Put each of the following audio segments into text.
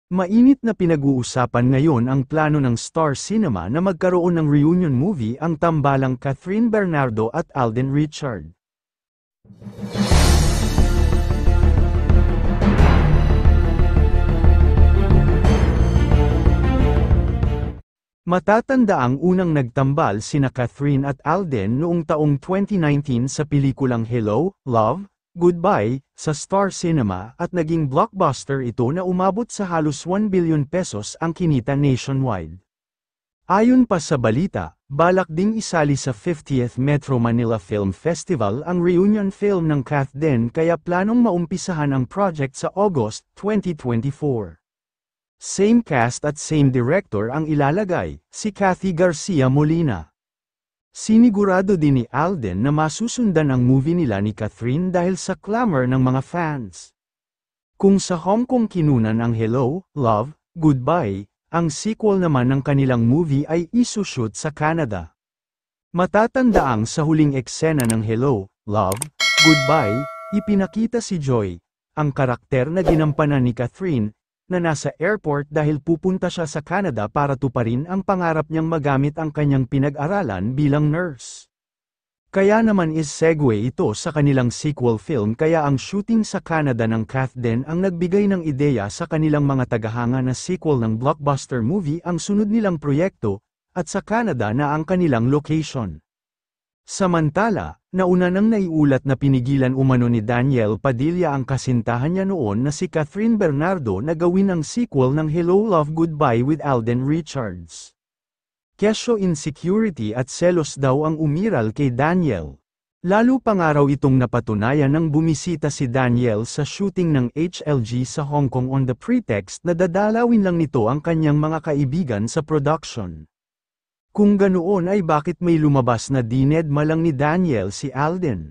Mainit na pinag-uusapan ngayon ang plano ng Star Cinema na magkaroon ng reunion movie ang tambalang Catherine Bernardo at Alden Richard. Matatanda ang unang nagtambal sina Catherine at Alden noong taong 2019 sa pelikulang Hello, Love, Goodbye, sa Star Cinema at naging blockbuster ito na umabot sa halos 1 billion pesos ang kinita nationwide. Ayon pa sa balita, balak ding isali sa 50th Metro Manila Film Festival ang reunion film ng Kath Den kaya planong maumpisahan ang project sa August 2024. Same cast at same director ang ilalagay, si Cathy Garcia Molina. Sinigurado din ni Alden na masusundan ang movie nila ni Catherine dahil sa clamor ng mga fans. Kung sa Hong Kong kinunan ang Hello, Love, Goodbye, ang sequel naman ng kanilang movie ay isushoot sa Canada. Matatandaang sa huling eksena ng Hello, Love, Goodbye, ipinakita si Joy, ang karakter na ginampanan ni Catherine, na nasa airport dahil pupunta siya sa Canada para tuparin ang pangarap niyang magamit ang kanyang pinag-aralan bilang nurse. Kaya naman segue ito sa kanilang sequel film kaya ang shooting sa Canada ng Kath Den ang nagbigay ng ideya sa kanilang mga tagahanga na sequel ng blockbuster movie ang sunod nilang proyekto, at sa Canada na ang kanilang location. Samantala, nauna nang naiulat na pinigilan umano ni Daniel Padilla ang kasintahan niya noon na si Catherine Bernardo na gawin ang sequel ng Hello Love Goodbye with Alden Richards. Kesyo insecurity at selos daw ang umiral kay Daniel. Lalo pa nga raw itong napatunayan nang bumisita si Daniel sa shooting ng HLG sa Hong Kong on the pretext na dadalawin lang nito ang kanyang mga kaibigan sa production. Kung ganoon ay bakit may lumabas na dinedma lang ni Daniel si Alden?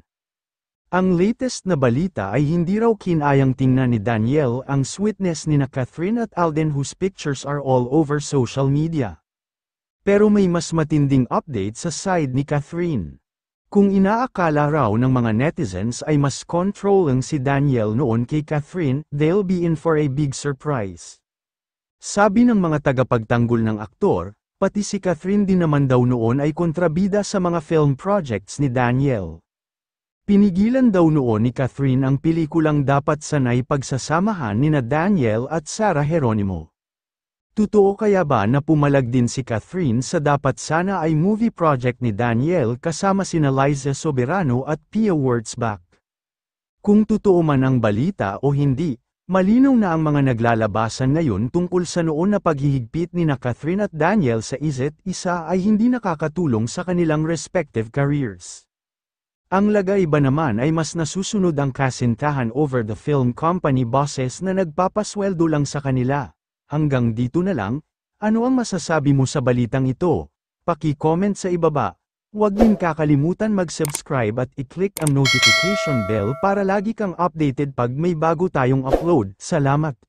Ang latest na balita ay hindi raw kinayang tingnan ni Daniel ang sweetness ni na Catherine at Alden whose pictures are all over social media. Pero may mas matinding update sa side ni Catherine. Kung inaakala raw ng mga netizens ay mas controlling si Daniel noon kay Catherine, they'll be in for a big surprise. Sabi ng mga tagapagtanggol ng aktor, pati si Catherine din naman daw noon ay kontrabida sa mga film projects ni Daniel. Pinigilan daw noon ni Catherine ang pelikulang dapat sanay pagsasamahan nina Daniel at Sarah Geronimo. Totoo kaya ba na pumalag din si Catherine sa dapat sana ay movie project ni Daniel kasama sina Liza Soberano at Pia Wurtzbach? Kung totoo man ang balita o hindi, malinaw na ang mga naglalabasan ngayon tungkol sa noon na paghihigpit ni na Catherine at Daniel sa isa't isa ay hindi nakakatulong sa kanilang respective careers. Ang lagay ba naman ay mas nasusunod ang kasintahan over the film company bosses na nagpapasweldo lang sa kanila. Hanggang dito na lang, ano ang masasabi mo sa balitang ito? Paki-comment sa ibaba. Huwag din kakalimutan mag-subscribe at i-click ang notification bell para lagi kang updated pag may bago tayong upload. Salamat!